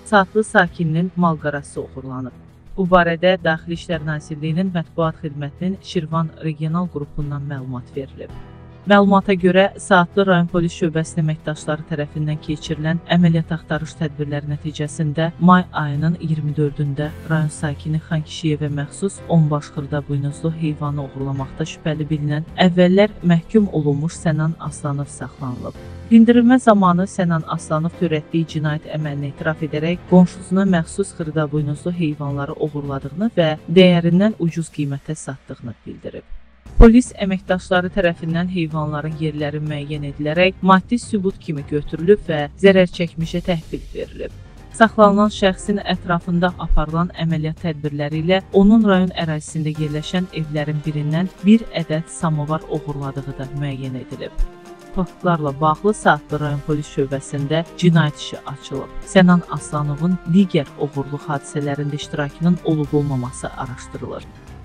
Saatlı sakininin mal-qarası oğurlanıb. Bu barədə Daxili İşlər Nazirliyinin Mətbuat Xidmətinin Şirvan Regional qrupundan məlumat verilib. Məlumata görə, Saatlı rayon polis şöbəsinin əməkdaşları tərəfindən keçirilən əməliyyat axtarış tədbirləri nəticəsində may ayının 24-də rayon sakini Xankişiyevə məxsus 10 baş xırdabuynuzlu heyvanı oğurlamaqda şübhəli bilinən əvvəllər məhkum olunmuş Sənan Aslanov saxlanılıb. Dindirilmə zamanı Sənan Aslanov törətdiyi cinayət əməlini etiraf edərək qonşusuna məxsus xırdabuynuzlu heyvanları oğurladığını və dəyərindən ucuz qiymətə satdığını bildirib. Polis əməkdaşları tərəfindən heyvanların yerləri müəyyən edilərək maddi sübut kimi götürülüb və zərər çəkmişə təhvil verilib. Saxlanılan şəxsin ətrafında aparılan əməliyyat tədbirləri ilə onun rayon ərazisində yerləşən evlərin birindən bir ədəd samovar oğurladığı da müəyyən edilib. Faktlarla bağlı Saatlı rayon polis şöbəsində cinayət işi açılıb. Sənan Aslanovun digər oğurluq hadisələrində iştirakının olub-olmaması araşdırılır.